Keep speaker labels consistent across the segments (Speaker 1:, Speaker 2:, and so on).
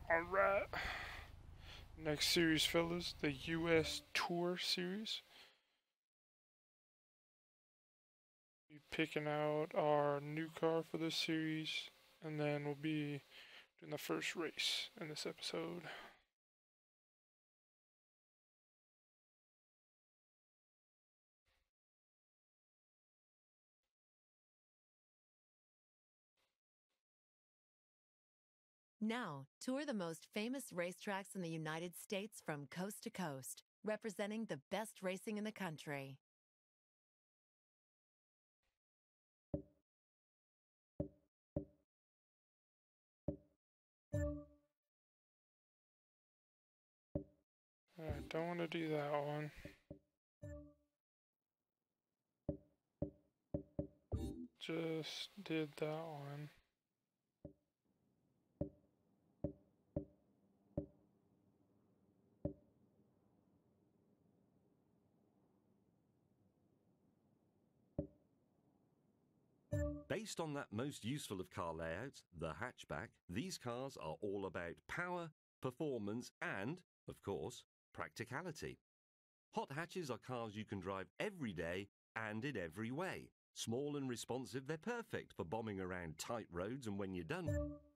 Speaker 1: Alright. Next series, fellas, the US Tour Series. Be picking out our new car for this series, and then we'll be doing the first race in this episode.
Speaker 2: Now, tour the most famous racetracks in the United States from coast to coast, representing the best racing in the country.
Speaker 1: I don't want to do that one. Just did that one.
Speaker 3: Based on that most useful of car layouts, the hatchback, these cars are all about power, performance, and, of course, practicality. Hot hatches are cars you can drive every day and in every way. Small and responsive, they're perfect for bombing around tight roads, and when you're done,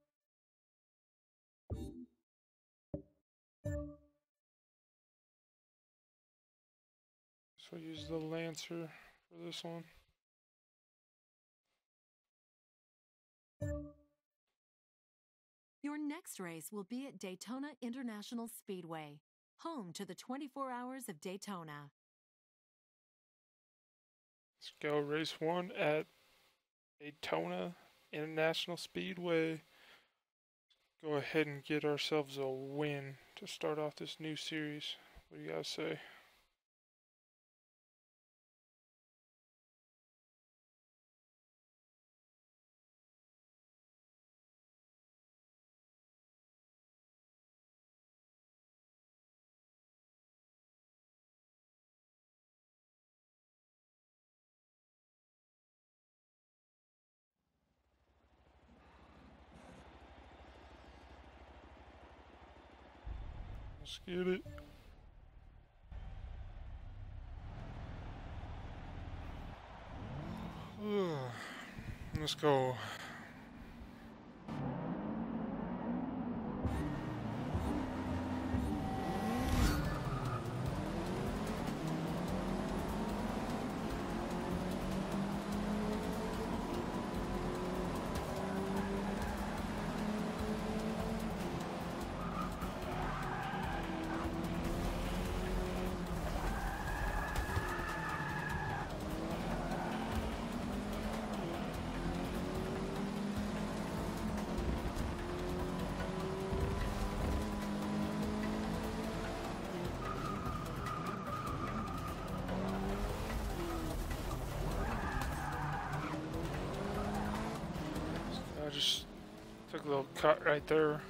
Speaker 1: So use the Lancer for this one.
Speaker 2: Your next race will be at Daytona International Speedway, home to the 24 Hours of Daytona.
Speaker 1: Let's go race one at Daytona International Speedway. Go ahead and get ourselves a win to start off this new series. What do you guys say? Let's get it. Let's go. I just took a little cut right there.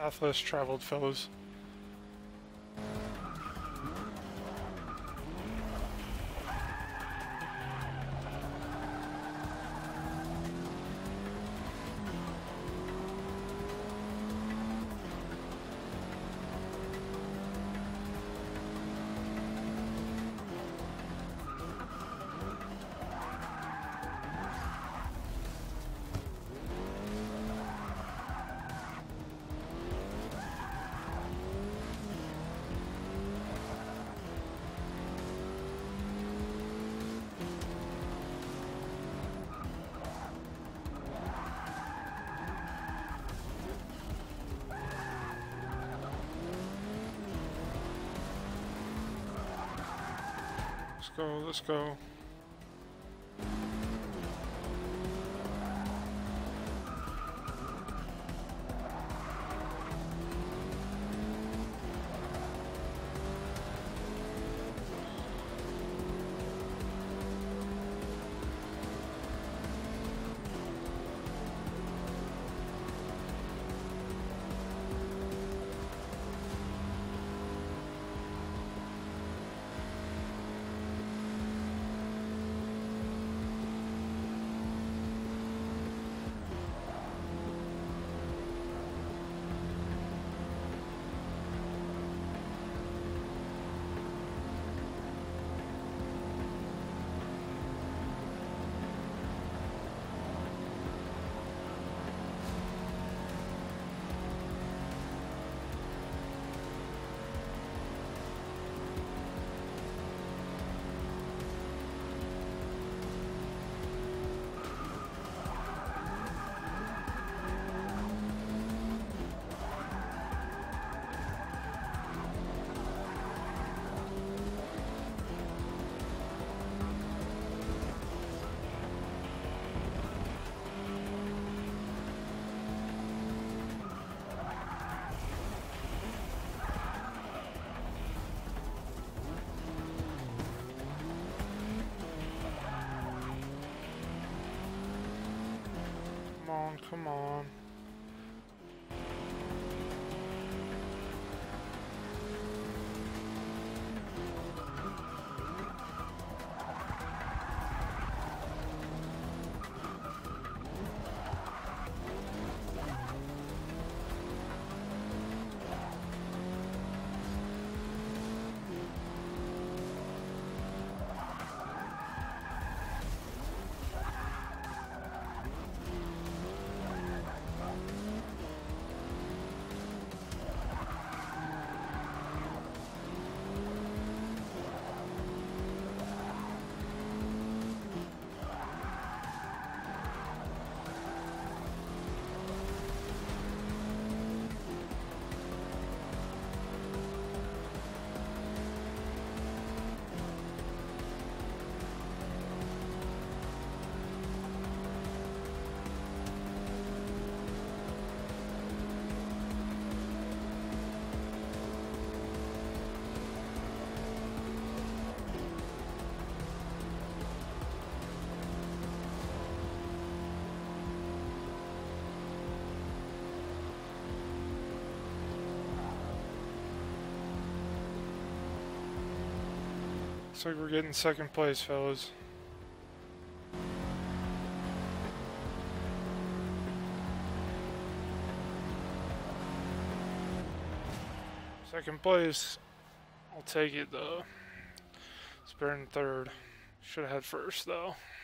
Speaker 1: Path less traveled, fellas. Let's go. Come on. Looks like we're getting second place, fellas. Second place. I'll take it though. It's better than third. Should have had first though.